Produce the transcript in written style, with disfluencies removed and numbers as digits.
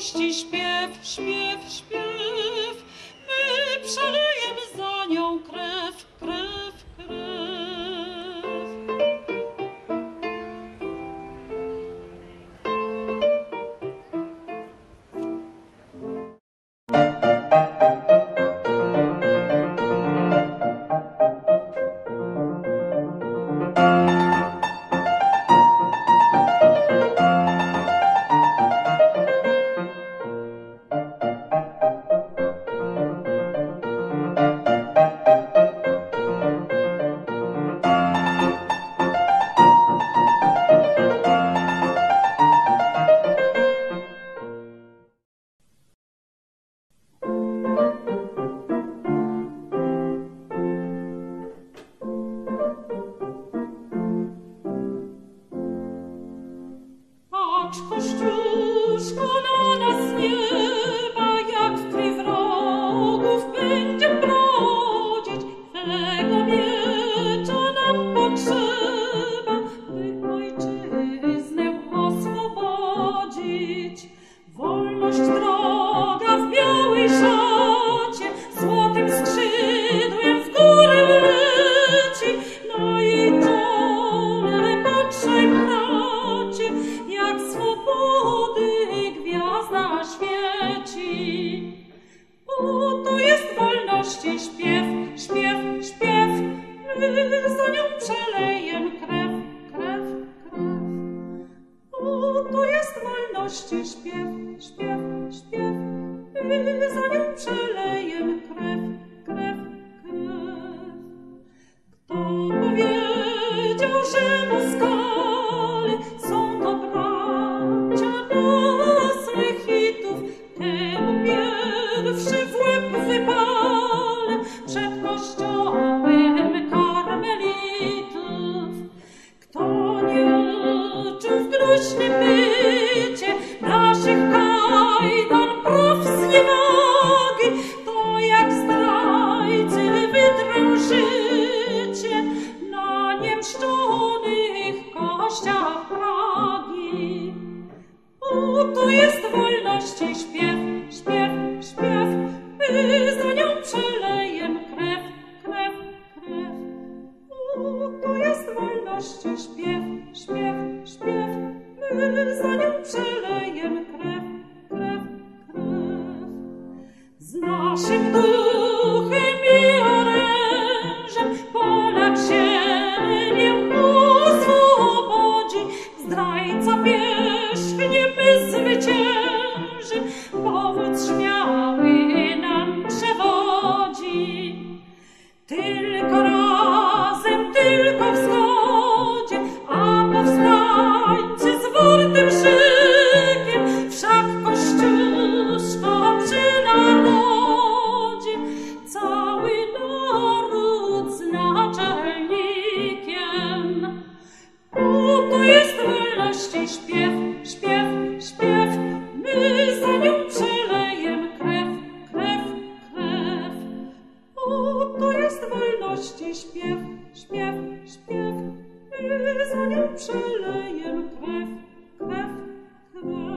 wolności śpiew, śpiew, śpiew. My przelejemy za nią krew, krew, krew. Patrz Kościuszko na nas nieba, jak w krwi wrogów będzie brodzić. Twego miecza nam potrzeba, by ojczyznę oswobodzić. Wolność droga w białej szacie, złotym skrzydłem w górę leci. Na jej czole patrzaj, bracie, jak swobody gwiazda świeci. Oto jest wolności śpiew, śpiew, śpiew. My za nią przelejem krew, krew, krew. Oto jest wolności śpiew, śpiew, śpiew. My za nią przelejem krew, krew, krew. Kto powiedział, że Moskale są to bracia naszych hitów, temu pierwszy w łeb wypalę przed kościołem karmelitów. Kto nie czuł w gnuśnym bycie naszych kajdan praw zniewagi, to jak zdrajcy wydrą życie na niemszczonych kościach Pragi. Oto jest wolności śpiew, śpiew, śpiew. My za nią przelejem krew, krew, krew. Oto jest wolności śpiew, śpiew, śpiew. My za nią przelejem krew, krew, krew. Z naszym duchem i orężem Polak się nie oswobodzi. Zdrajca pierzchnie, my zwycięży, powód śmiały nam przewodzi. Tylko razem, tylko w zgodzie, a powstańcy z wartym szykiem, wszak Kościuszko przy narodzie, cały naród z naczelnikiem. Oto jest wolności śpiew, śpiew, śpiew. My za nią przelejem krew, krew, krew. Oto jest wolności śpiew, śpiew, śpiew. My za nią przelejem krew, krew, krew.